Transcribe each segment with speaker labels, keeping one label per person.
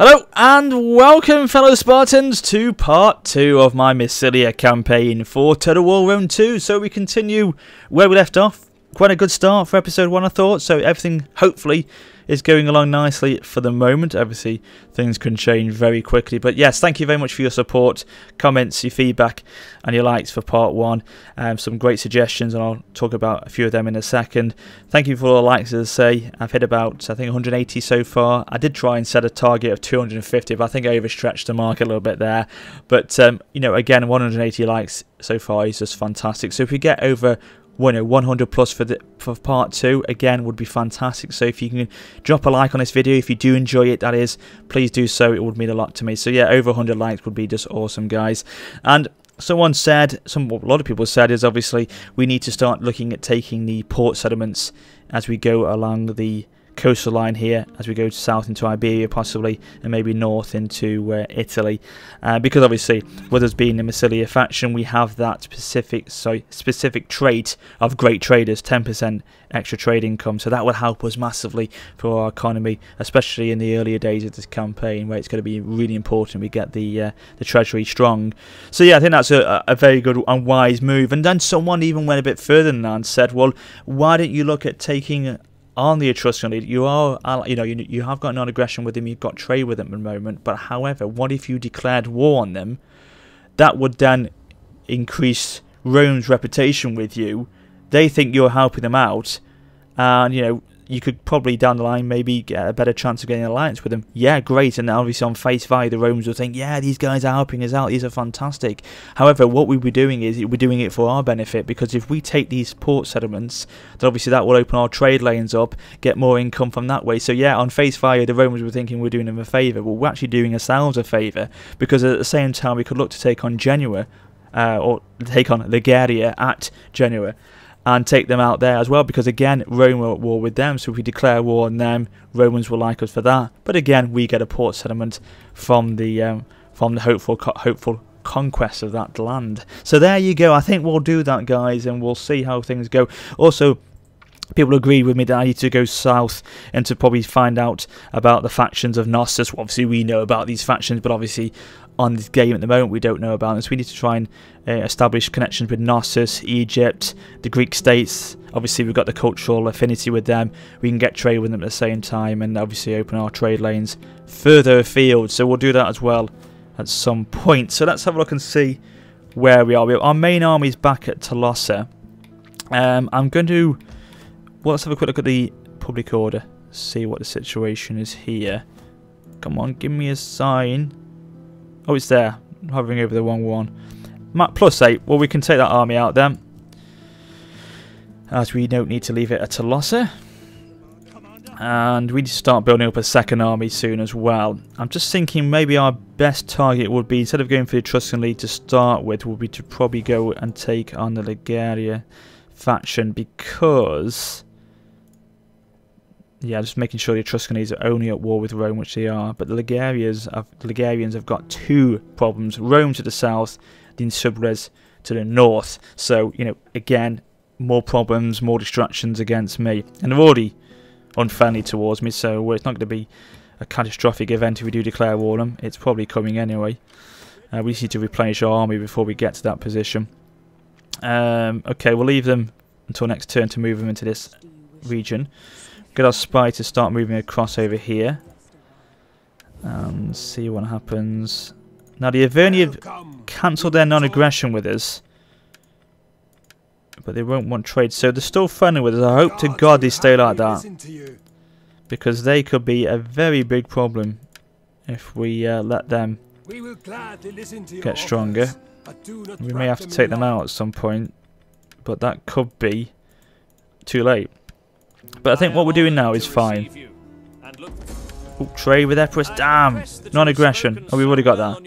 Speaker 1: Hello and welcome, fellow Spartans, to part 2 of my Massilia campaign for Total War Rome 2. So we continue where we left off. Quite a good start for episode 1, I thought. So everything, hopefully, is going along nicely for the moment. Obviously, things can change very quickly. But yes, thank you very much for your support, comments, your feedback, and your likes for part 1. Some great suggestions, and I'll talk about a few of them in a second. Thank you for all the likes, as I say. I've hit about, I think, 180 so far. I did try and set a target of 250, but I think I overstretched the mark a little bit there. But, you know, again, 180 likes so far is just fantastic. So if we get over 100 plus for part 2, again, would be fantastic. So if you can drop a like on this video, if you do enjoy it, that is, please do so. It would mean a lot to me. So yeah, over 100 likes would be just awesome, guys. And someone said, a lot of people said, is obviously we need to start looking at taking the port settlements as we go along the coastal line here, as we go south into Iberia possibly, and maybe north into Italy, because obviously with us being the Massilia faction, we have that specific trait of great traders, 10% extra trade income, so that will help us massively for our economy, especially in the earlier days of this campaign, where it's going to be really important we get the treasury strong. So yeah, I think that's a very good and wise move. And then someone even went a bit further than that and said, well, why don't you look at taking on the Etruscan lead? You have got non-aggression with them, you've got trade with them at the moment, but however, what if you declared war on them? That would then increase Rome's reputation with you. They think you're helping them out, and you know, you could probably down the line maybe get a better chance of getting an alliance with them. Yeah, great, and obviously on face value the Romans will think, yeah, these guys are helping us out, these are fantastic. However, what we'd be doing is we're doing it for our benefit, because if we take these port settlements, then obviously that will open our trade lanes up, get more income from that way. So yeah, on face value the Romans were thinking we're doing them a favour, but we're actually doing ourselves a favour, because at the same time we could look to take on Genoa, or take on Liguria at Genoa, and take them out there as well, because again, Rome are at war with them, so if we declare war on them, Romans will like us for that. But again, we get a port settlement from the hopeful conquest of that land. So there you go. I think we'll do that, guys, and we'll see how things go. Also, people agree with me that I need to go south and to probably find out about the factions of Knossos. Obviously, we know about these factions, but obviously on this game at the moment we don't know about them, so we need to try and establish connections with Knossos, Egypt, the Greek states. Obviously we've got the cultural affinity with them, we can get trade with them at the same time, and obviously open our trade lanes further afield, so we'll do that as well at some point. So let's have a look and see where we are. Our main army is back at Tolosa. I'm going to, well, let's have a quick look at the public order, see what the situation is here. Come on, give me a sign. Oh, it's there. I'm hovering over the wrong one. Map +8. Well, we can take that army out then, as we don't need to leave it at Tolosa. And we need to start building up a second army soon as well. I'm just thinking maybe our best target would be, instead of going for the Etruscan lead to start with, would be to probably go and take on the Liguria faction, because yeah, just making sure the Etruscans are only at war with Rome, which they are. But the Ligurians have got two problems: Rome to the south, the Insubres to the north. So, you know, again, more problems, more distractions against me, and they're already unfriendly towards me. So it's not going to be a catastrophic event if we do declare war on them. It's probably coming anyway. We just need to replenish our army before we get to that position. Okay, we'll leave them until next turn to move them into this region. Get our spy to start moving across over here and see what happens. Now the Averni have cancelled their non-aggression with us, but they won't want trade, so they're still friendly with us. I hope to God they stay like that, because they could be a very big problem if we let them get stronger. We may have to take them out at some point, but that could be too late. But I think what we're doing now is fine. Oh, trade with Epirus. Damn! Non-aggression. Oh, we've already got that.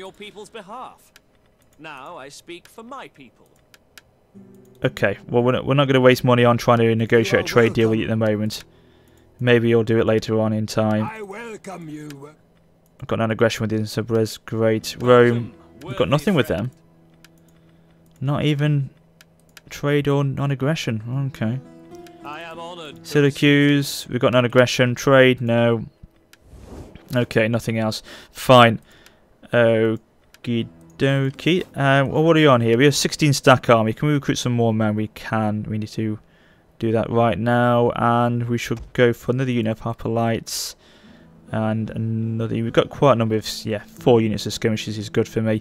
Speaker 2: Now I speak for my people.
Speaker 1: Okay, well, we're not going to waste money on trying to negotiate a trade deal with you at the moment. Maybe you'll do it later on in time. I've got non-aggression with the Insubres. Great. Rome. We've got nothing with them. Not even trade or non-aggression. Okay. Syracuse, we've got non-aggression. Trade, no. Okay, nothing else. Fine. Okie dokie. Well, what are you on here? We have 16 stack army. Can we recruit some more men? We can. We need to do that right now. And we should go for another unit of Hoplites. And another. We've got quite a number of. Yeah, 4 units of skirmishers is good for me.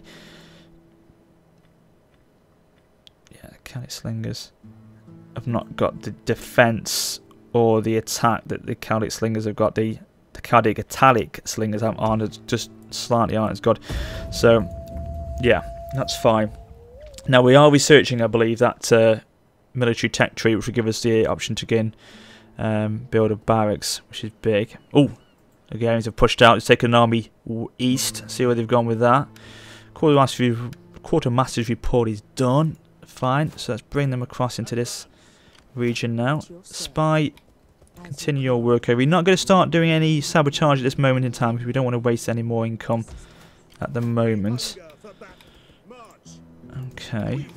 Speaker 1: Yeah, Cadic slingers. I've not got the defense or the attack that the Cadic slingers have got. The Cadic italic slingers aren't just slightly aren't as good. So yeah, that's fine. Now we are researching, I believe, that military tech tree, which will give us the option to again build a barracks, which is big. Oh, the Hungarians have pushed out. It's taken an army east. See where they've gone with that. Quartermaster's report is done. Fine. So let's bring them across into this region now. Spy. Continue your work over. We're not going to start doing any sabotage at this moment in time because we don't want to waste any more income at the moment. Okay.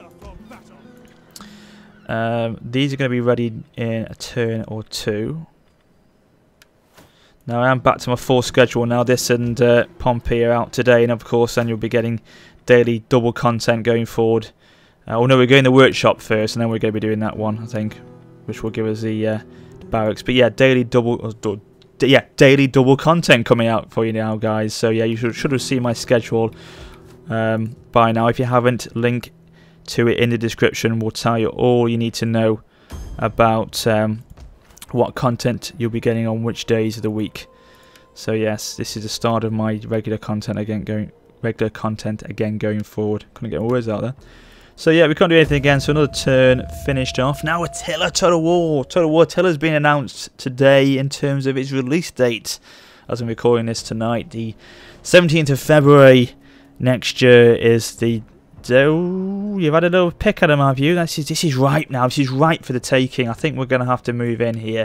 Speaker 1: These are going to be ready in a turn or two. Now I am back to my full schedule now. This and Pompey are out today, and of course then you'll be getting daily double content going forward. Oh no, we're going to the workshop first, and then we're going to be doing that one, I think, which will give us the barracks. But yeah, daily double content coming out for you now, guys. So yeah, you should have seen my schedule by now. If you haven't, link to it in the description will tell you all you need to know about what content you'll be getting on which days of the week. So yes, this is the start of my regular content again going forward. Couldn't get my words out there. So yeah, we can't do anything again, so another turn finished off. Now Attila Total War. Total War Attila's been announced today in terms of its release date. As I'm recording this tonight, the 17th of February next year is the... Oh, you've had a little pick at him, have you? This is ripe now. This is ripe for the taking. I think we're going to have to move in here.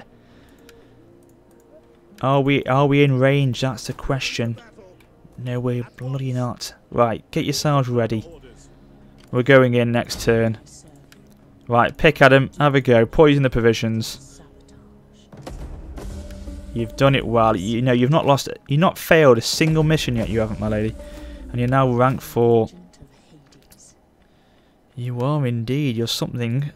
Speaker 1: Are we in range? That's the question. No, we're bloody not. Right, get yourselves ready. We're going in next turn. Right, pick at him. Have a go. Poison the provisions. You've done it well. You know, you've not lost... You've not failed a single mission yet, you haven't, my lady. And you're now rank 4. You are indeed. You're something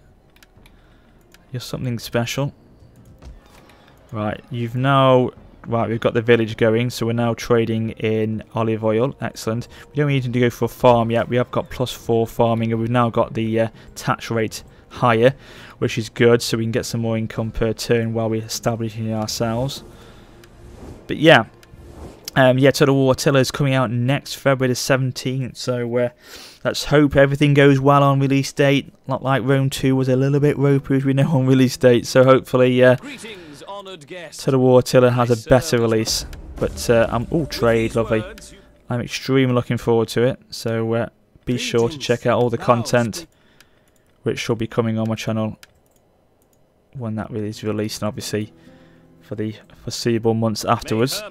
Speaker 1: special. Right, you've now... Right, we've got the village going, so we're now trading in olive oil. Excellent. We don't need to go for a farm yet. We have got +4 farming, and we've now got the tax rate higher, which is good, so we can get some more income per turn while we're establishing ourselves. But yeah. Total War Attila is coming out next February the 17th, so let's hope everything goes well on release date. Not like Rome 2 was a little bit ropey, as we know, on release date, so hopefully Total War Attila has a better release. But I'm all trade, lovely. I'm extremely looking forward to it, so be sure to check out all the content which will be coming on my channel when that is released, and obviously for the foreseeable months afterwards.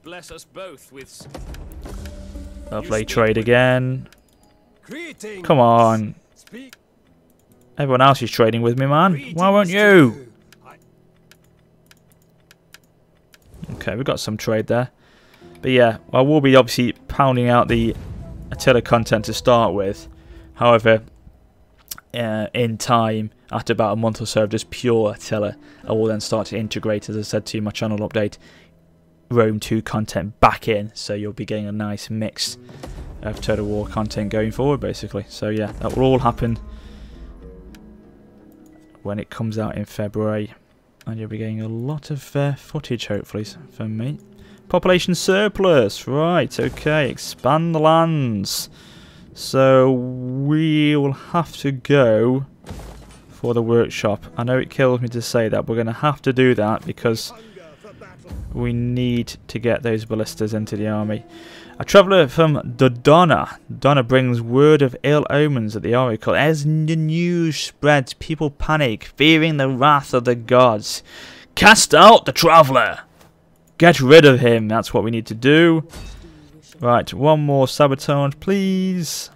Speaker 1: Lovely trade again. Come on. Everyone else is trading with me, man. Why won't you? Okay, we've got some trade there. But yeah, I will be obviously pounding out the Attila content to start with. However, in time, after about a month or so of just pure Attila, I will then start to integrate, as I said to you, my channel update, Rome 2 content back in. So you'll be getting a nice mix of Total War content going forward, basically. So yeah, that will all happen when it comes out in February. And you'll be getting a lot of footage, hopefully, from me. Population surplus. Right, okay. Expand the lands. So we will have to go for the workshop. I know it kills me to say that. We're going to have to do that because we need to get those ballistas into the army. A traveller from Dodona. Dodona brings word of ill omens at the oracle. As the news spreads, people panic, fearing the wrath of the gods. Cast out the traveller! Get rid of him. That's what we need to do. Right, one more sabotage, please.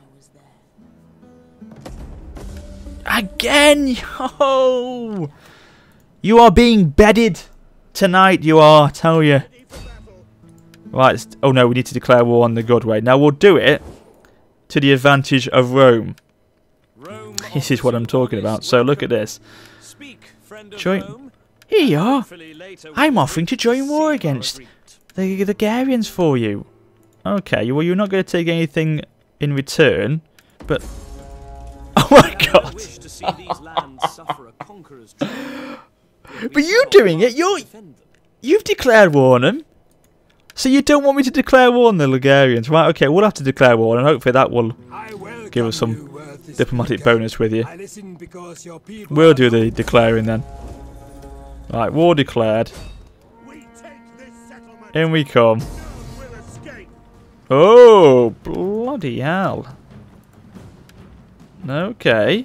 Speaker 1: Again! Oh! You are being bedded tonight, you are, I tell you. Right, oh no, we need to declare war on the good way. Now we'll do it to the advantage of Rome. This is what I'm talking about. So look at this. Join. Here you are. I'm offering to join war against the Hungarians for you. Okay, well you're not going to take anything in return, but oh my god! But you doing it? You've declared war on them. So you don't want me to declare war on the Hungarians, right? Okay, we'll have to declare war, and hopefully that will give us some diplomatic bonus with you. We'll do the declaring then. Right, war declared. In we come. Oh, bloody hell. Okay.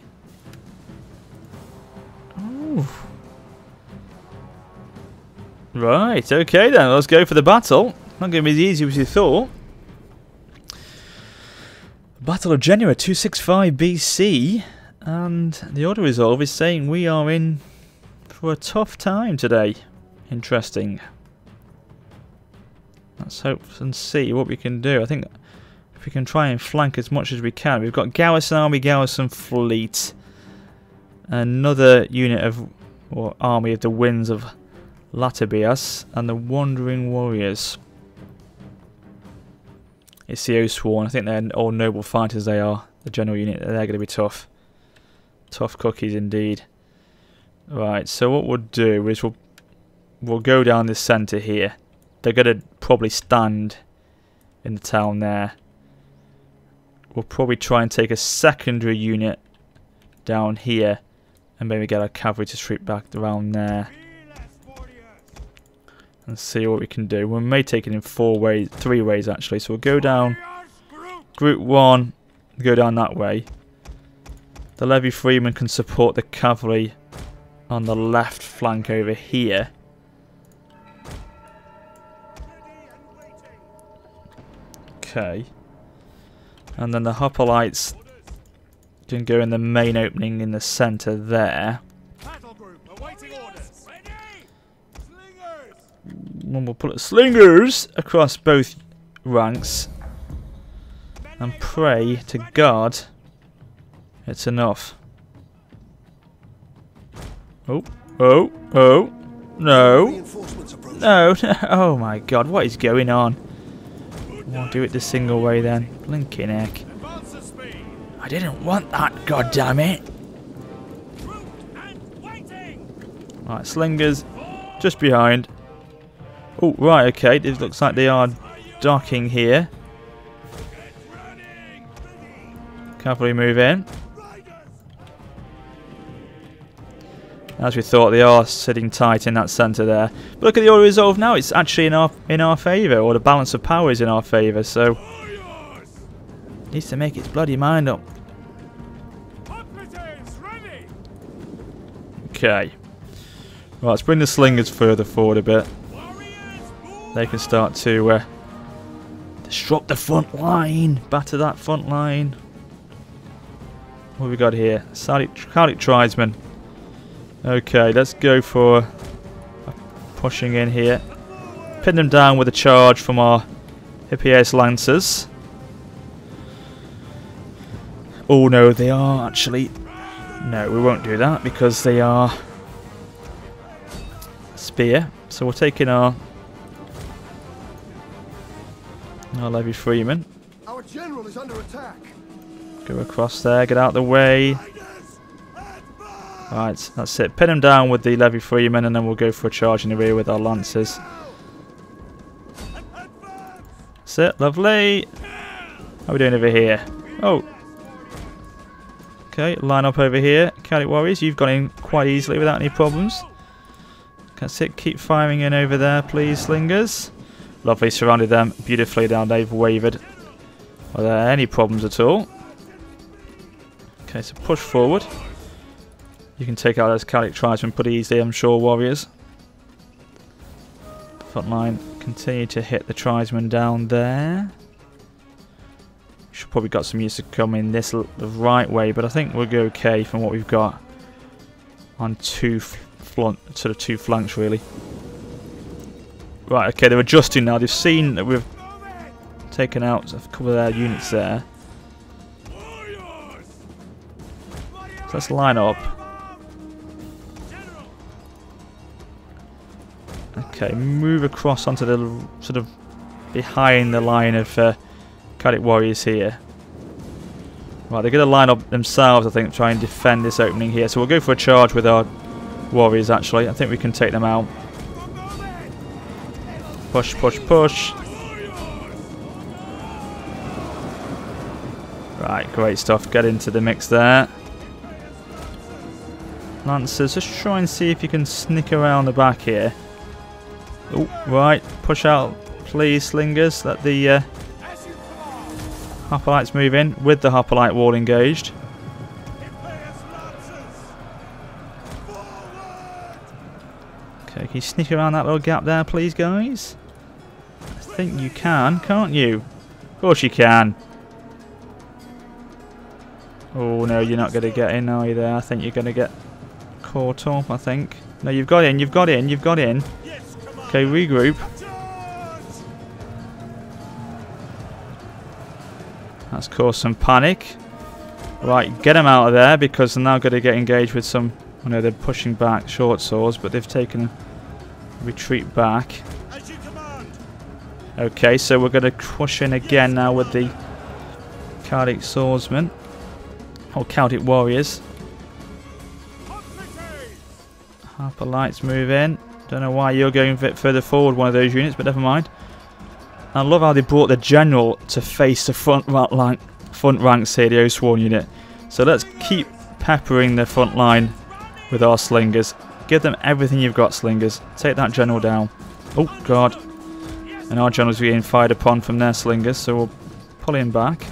Speaker 1: Ooh. Right, okay then, let's go for the battle. Not going to be as easy as you thought. Battle of Genoa 265 BC. And the Order Resolve is saying we are in for a tough time today. Interesting. Let's hope and see what we can do. I think if we can try and flank as much as we can. We've got Garrison Army, Garrison Fleet. Another unit of, or army of the Winds of Latabias. And the Wandering Warriors. It's the Oathsworn. I think they're all noble fighters they are. The general unit. They're going to be tough. Tough cookies indeed. Right, so what we'll do is we'll go down this centre here. They're going to probably stand in the town there. We'll probably try and take a secondary unit down here and maybe get our cavalry to street back around there and see what we can do. We may take it in three ways actually. So we'll go down Group 1, go down that way. The Levy Freeman can support the cavalry on the left flank over here. Okay. And then the Hoplites can go in the main opening in the centre there. And we'll put slingers across both ranks and pray to God it's enough. Oh, oh, oh, no. No, oh my god, what is going on? We'll do it the single way then. Blinking heck. I didn't want that, goddammit. Right, slingers just behind. Oh, right, okay. It looks like they are docking here. Cavalry move in. As we thought, they are sitting tight in that centre there. But look at the Order Resolve now. It's actually in our favour, or the balance of power is in our favour. So needs to make its bloody mind up. Okay. Right, let's bring the slingers further forward a bit. They can start to disrupt the front line, batter that front line. What have we got here? Catholic Tribesmen. Okay, let's go for pushing in here. Pin them down with a charge from our Hippias Lancers. Oh no, they are actually... No, we won't do that because they are spear. So we're taking our Levy Freeman.
Speaker 3: Our general is under attack.
Speaker 1: Go across there, get out of the way. Right, that's it. Pin him down with the Levy Freeman and then we'll go for a charge in the rear with our Lancers. That's it, lovely. How are we doing over here? Oh. Okay, line up over here. Catholic Warriors, you've gone in quite easily without any problems. That's it, keep firing in over there, please, slingers. Lovely, surrounded them beautifully now. They've wavered. Are there any problems at all? Okay, so push forward. You can take out those Catholic Tribesmen pretty easily, I'm sure, warriors. Front line, continue to hit the Tribesmen down there. Should probably got some use to come in this the right way, but I think we'll go okay from what we've got on two flanks really. Right, okay, they're adjusting now. They've seen that we've taken out a couple of their units there. So let's line up. Okay, move across onto the sort of behind the line of Khadik warriors here. Right, they're going to line up themselves, I think, try and defend this opening here. So we'll go for a charge with our warriors, actually. I think we can take them out. Push, push, push. Right, great stuff. Get into the mix there. Lancers, just try and see if you can sneak around the back here. Oh, right. Push out, please, slingers. Let the hoplites move in with the hoplite wall engaged. Okay, can you sneak around that little gap there, please, guys? I think you can, can't you? Of course you can. Oh no, you're not going to get in, are you there? I think you're going to get caught up, I think. No, you've got in, you've got in, you've got in. Okay, regroup. That's caused some panic. Right, get them out of there because they're now going to get engaged with some... I know they're pushing back short swords, but they've taken a retreat back. Okay, so we're going to push in again now with the Khadik swordsmen. Or Khadik warriors. Hoplites move in. Don't know why you're going a bit further forward, one of those units, but never mind. I love how they brought the general to face the front ranks here, the Oathsworn unit. So let's keep peppering the front line with our slingers. Give them everything you've got, slingers. Take that general down. Oh, God. And our general's being fired upon from their slingers, so we'll pull him back.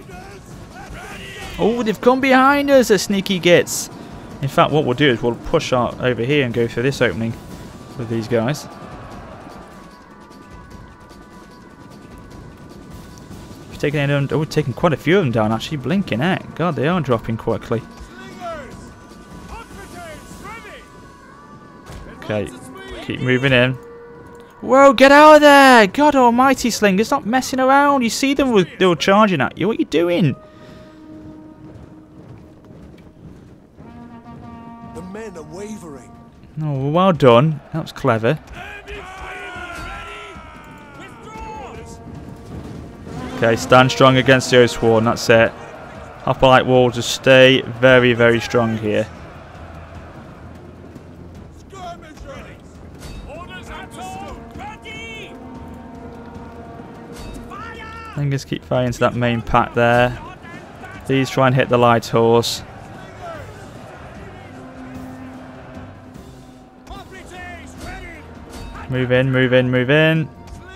Speaker 1: Oh, they've come behind us, the sneaky gits. In fact, what we'll do is we'll push out over here and go through this opening with these guys. We've taken, we've taken quite a few of them down, actually. Blinking heck. God, they are dropping quickly. Okay, keep moving in. Whoa, get out of there! God almighty, slingers, stop messing around. You see them, they were charging at you. What are you doing?
Speaker 3: The men are wavering.
Speaker 1: Oh, well done. That was clever. Okay, stand strong against the Oathsworn, that's it. Hoplite wall to stay very, very strong here. Slingers keep firing into that main pack there. These try and hit the light horse. Move in, move in, move in.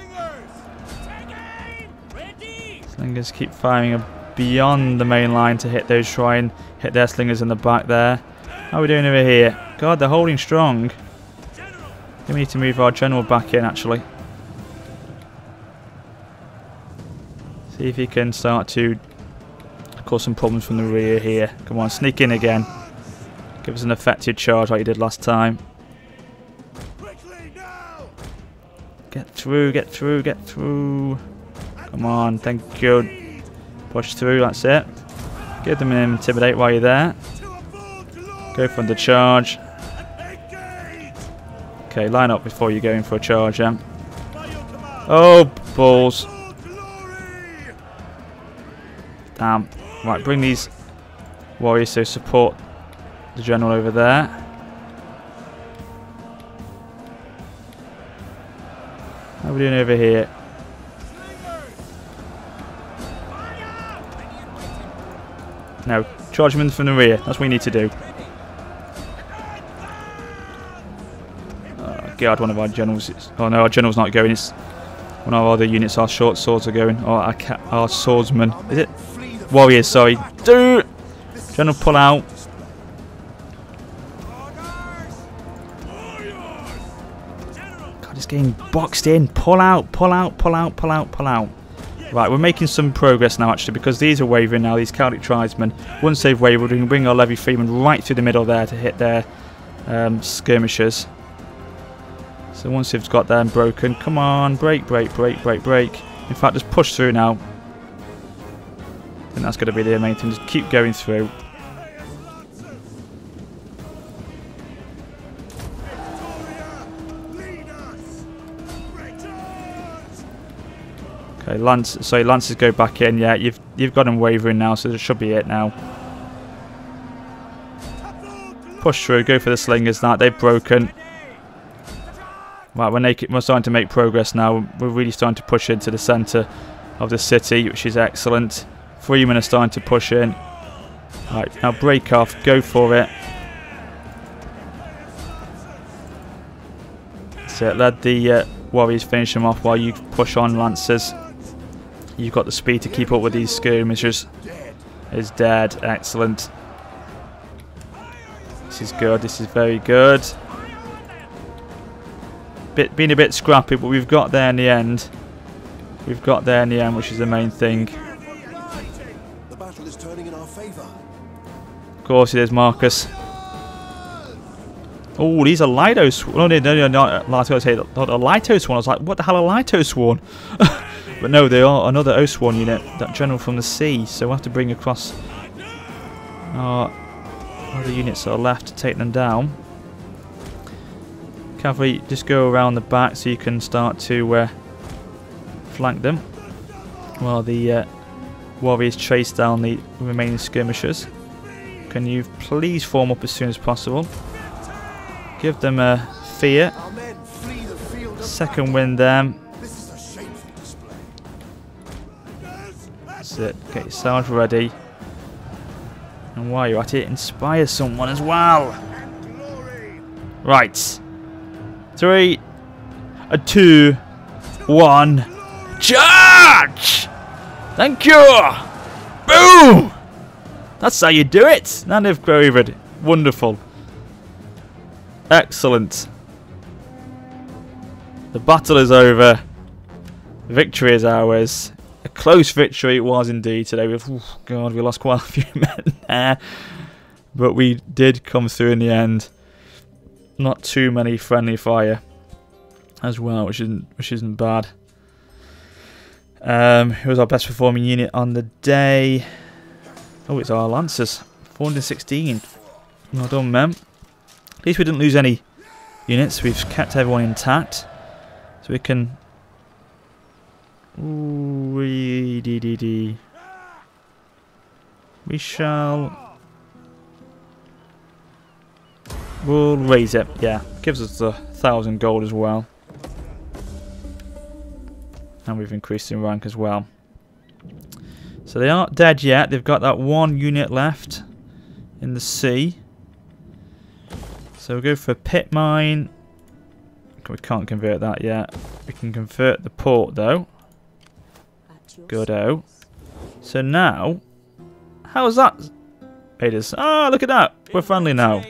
Speaker 1: Slingers keep firing beyond the main line to hit those, try and hit their slingers in the back there. How are we doing over here? God, they're holding strong. We need to move our general back in, actually. See if he can start to cause some problems from the rear here. Come on, sneak in again. Give us an effective charge like you did last time. Get through, get through, get through. Come on, thank you. Push through, that's it. Give them an intimidate while you're there. Go for the charge. Okay, line up before you go in for a charge, Oh, balls. Damn. Right, bring these warriors to support the general over there. How are we doing over here? No, charge them in from the rear. That's what we need to do. Oh God, one of our generals is... Oh no, our general's not going. It's one of our other units. Our short swords are going. Or our swordsmen. Is it? Warriors, sorry. Dude! General, pull out. God, it's getting boxed in. Pull out, pull out, pull out, pull out, pull out. Right, we're making some progress now, actually, because these are wavering now, these Khadik tribesmen. Once they've wavered, we can bring our levy freemen right through the middle there to hit their skirmishers. So once you've got them broken, come on, break, break, break, break, break. In fact, just push through now. I think that's going to be the main thing. Just keep going through. Okay, Lancers go back in. Yeah, you've got them wavering now, so this should be it now. Push through, go for the slingers. Now they've broken. Right, we're starting to make progress now. We're really starting to push into the centre of the city, which is excellent. Freemen are starting to push in. Right, now break off, go for it. That's it. Let the Warriors finish them off while you push on, Lancers. You've got the speed to keep up with these skirmishers. Is dead. Excellent. This is good. This is very good. Been a bit scrappy, but we've got there in the end. We've got there in the end, which is the main thing.
Speaker 3: The battle is turning in our favour.
Speaker 1: Of course it is, Marcus. Oh, these are Lytos. No, not Lytos. Not a Lytos one. I was like, what the hell are Lytos one? But no, they are another Oathsworn unit. That general from the sea. So we'll have to bring across our other units that are left to take them down. Cavalry, just go around the back so you can start to flank them. While the Warriors chase down the remaining skirmishers. Can you please form up as soon as possible? Give them a fear. Second wind them. That's it. Get yourselves ready. And while you're at it, inspire someone as well. Right. 3, 2, 1. Charge! Thank you! Boom! That's how you do it. Now they've wavered. Wonderful. Excellent. The battle is over. Victory is ours. A close victory it was indeed today. We lost quite a few men there. But we did come through in the end. Not too many friendly fire as well, which isn't bad. It was our best performing unit on the day. Oh, it's our Lancers. 416. Well done, men. At least we didn't lose any units. We've kept everyone intact. So we can... We shall... We'll raise it. Yeah. Gives us the 1,000 gold as well. And we've increased in rank as well. So they aren't dead yet. They've got that one unit left in the sea. So we'll go for a pit mine. We can't convert that yet. We can convert the port though. Good-o. So now, how's that? It is. Ah, look at that. We're friendly now.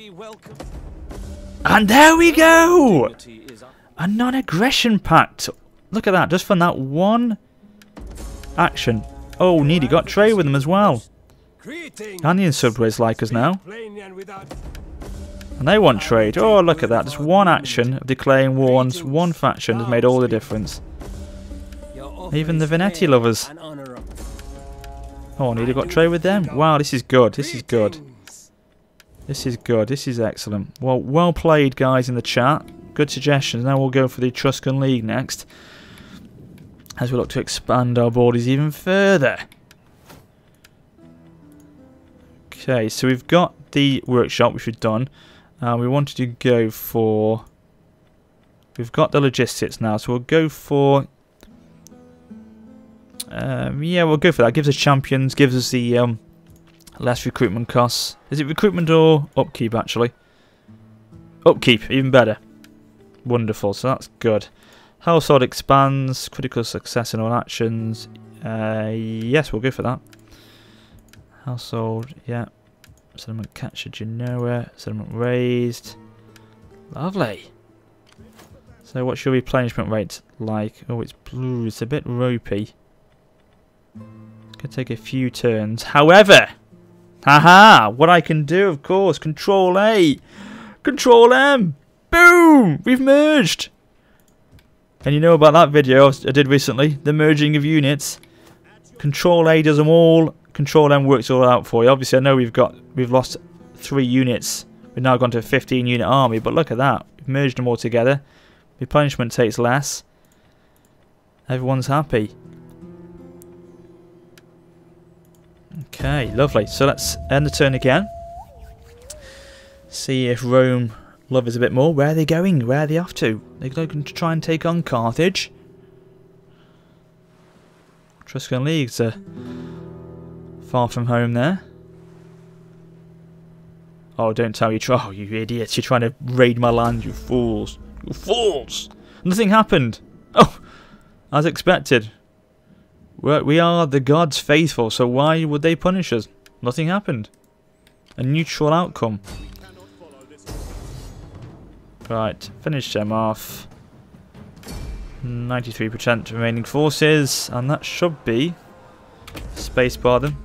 Speaker 1: And there we go! A non-aggression pact. Look at that, just from that one action. Oh, nearly got trade with them as well. And the subways like us now. And they want trade. Oh, look at that. Just one action of declaring war on one faction has made all the difference. Even the Venetti lovers. Oh, nearly got trade with them. Wow, this is good. This is good. This is good. This is excellent. Well played, guys, in the chat. Good suggestions. Now we'll go for the Etruscan League next, as we look to expand our borders even further. Okay, so we've got the workshop, which we've done. We wanted to go for... We've got the logistics now, so we'll go for... yeah, we'll go for that. Gives us champions, gives us the less recruitment costs. Is it recruitment or upkeep, actually? Upkeep, even better. Wonderful, so that's good. Household expands, critical success in all actions. Yes, we'll go for that. Household, yeah. Settlement captured Genoa. Settlement raised. Lovely. So what's your replenishment rate like? Oh, it's blue. It's a bit ropey. It's going to take a few turns. However, haha, what I can do, of course, Control A. Control M. Boom! We've merged! And you know about that video I did recently, the merging of units. Control A does them all, Control M works all out for you. Obviously I know we've lost 3 units. We've now gone to a 15 unit army, but look at that. We've merged them all together. Replenishment takes less. Everyone's happy. Okay, lovely. So let's end the turn again. See if Rome love us a bit more. Where are they going? Where are they off to? They're looking to try and take on Carthage. Etruscan Leagues are far from home there. Oh, don't tell me oh, you idiots. You're trying to raid my land, you fools. You fools! Nothing happened. Oh, as expected. We are the gods faithful, so why would they punish us? Nothing happened. A neutral outcome. Right, finish them off. 93% remaining forces, and that should be spacebar them.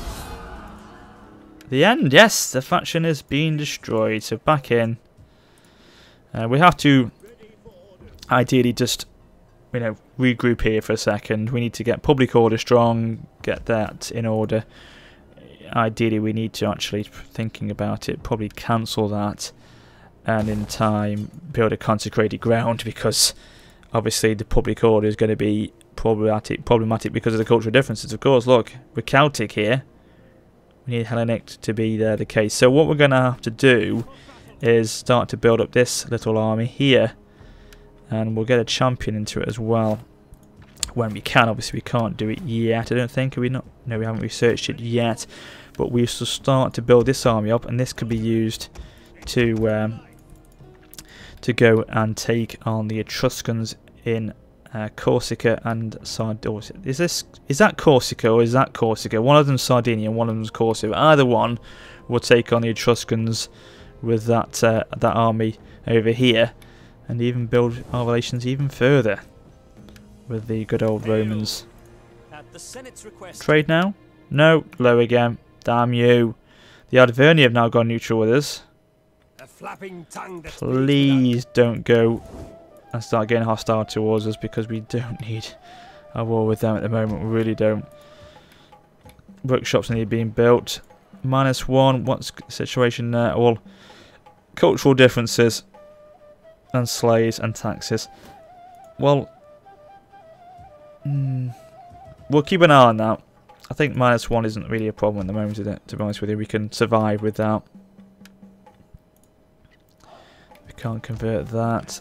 Speaker 1: The end, yes, the faction is being destroyed. So back in. We have to ideally just, you know, regroup here for a second. We need to get public order strong, get that in order. Ideally, we need to actually, thinking about it, probably cancel that, and in time build a consecrated ground, because obviously the public order is going to be problematic because of the cultural differences. Of course, look, we're Celtic here. We need Hellenic to be the case. So what we're going to have to do is start to build up this little army here, and we'll get a champion into it as well when we can. Obviously we can't do it yet, I don't think. We haven't researched it yet, but we shall start to build this army up, and this could be used to go and take on the Etruscans in Corsica and Sardinia. Is that Corsica or is that Corsica? One of them's Sardinia and one of them's Corsica. Either one will take on the Etruscans with that army over here, and even build our relations even further with the good old Romans. Trade now? No, low again. Damn you. The Arverni have now gone neutral with us. Please don't go and start getting hostile towards us, because we don't need a war with them at the moment. We really don't. Workshops need being built. -1. What's the situation there? Well, cultural differences and slaves and taxes. Well, we'll keep an eye on that. I think -1 isn't really a problem at the moment, is it? To be honest with you, we can survive with that. We can't convert that.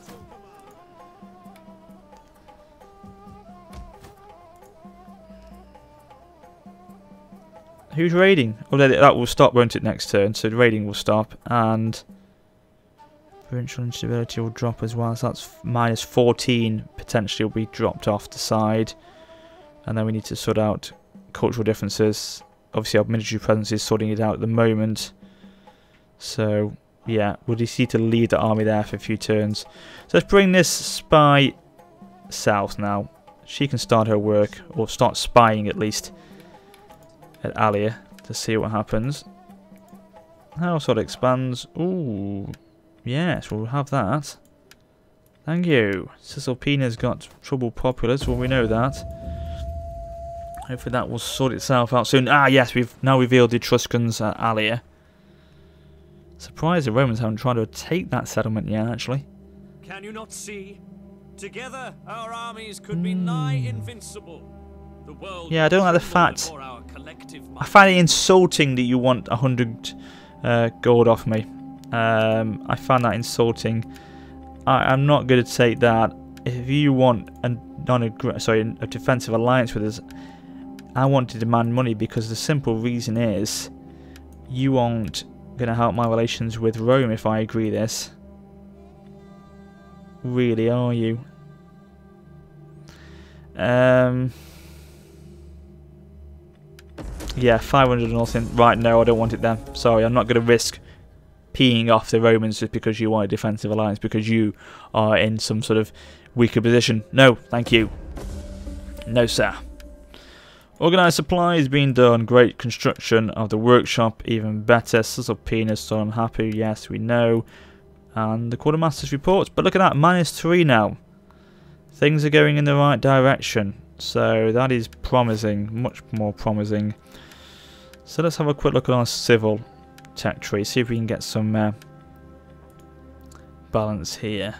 Speaker 1: Who's raiding? Oh, that will stop, won't it, next turn? So the raiding will stop, and provincial instability will drop as well. So that's -14 potentially will be dropped off the side, and then we need to sort out cultural differences. Obviously, our military presence is sorting it out at the moment. So yeah, we'll just need to leave the army there for a few turns. So let's bring this spy south now. She can start her work, or start spying at least, at Alia to see what happens. Household expands. Ooh, yes, we'll have that. Thank you. Cisalpina's got trouble populace. Well, we know that. Hopefully that will sort itself out soon. Ah, yes, we've now revealed the Etruscans at Alia. Surprised the Romans haven't tried to take that settlement yet, actually.
Speaker 2: Can you not see? Together, our armies could be nigh invincible. The world,
Speaker 1: yeah, I don't like the fact. I find it insulting that you want 100 gold off me. I find that insulting. I'm not going to take that. If you want a defensive alliance with us, I want to demand money, because the simple reason is you aren't going to help my relations with Rome if I agree this. Really, are you? Yeah, 500 or nothing. Right, no, I don't want it then. Sorry, I'm not going to risk peeing off the Romans just because you want a defensive alliance, because you are in some sort of weaker position. No, thank you. No, sir. Organised supplies being done. Great construction of the workshop, even better. Cisalpina, so I'm happy. Yes, we know. And the quartermaster's reports. But look at that, -3 now. Things are going in the right direction. So that is promising, much more promising. So let's have a quick look at our civil tech tree, see if we can get some balance here.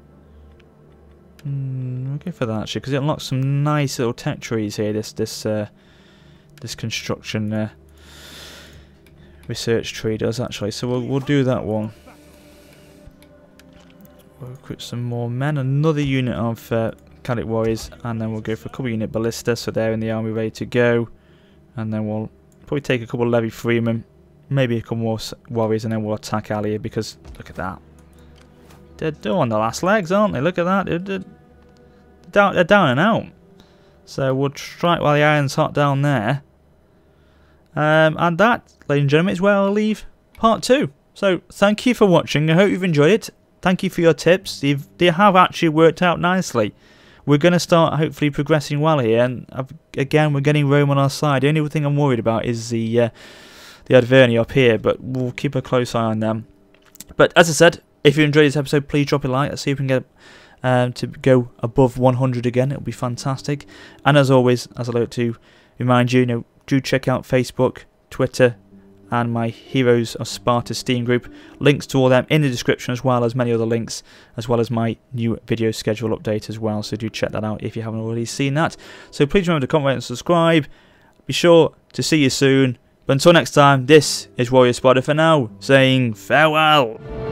Speaker 1: We'll go for that actually, because it unlocks some nice little tech trees here. This construction research tree does actually. So we'll do that one. We'll recruit some more men, another unit of Cadet Warriors, and then we'll go for a couple unit ballista, so they're in the army ready to go. And then we'll probably take a couple of Levy Freemen, maybe a couple more warriors, and then we'll attack Alia, because look at that. They're on the last legs, aren't they? Look at that. They're down and out. So we'll strike while the iron's hot down there. And that, ladies and gentlemen, is where I'll leave part 2. So thank you for watching. I hope you've enjoyed it. Thank you for your tips. They have actually worked out nicely. We're going to start hopefully progressing well here, and again we're getting Rome on our side. The only thing I'm worried about is the Adverni up here, but we'll keep a close eye on them. But as I said, if you enjoyed this episode, please drop a like. Let's see if we can get to go above 100 again. It'll be fantastic. And as always, as I like to remind you, do check out Facebook, Twitter, and my Heroes of Sparta Steam group. Links to all them in the description, as well as many other links, as well as my new video schedule update as well. So do check that out if you haven't already seen that. So please remember to comment and subscribe. Be sure to see you soon. But until next time, this is Warrior Sparta for now, saying farewell.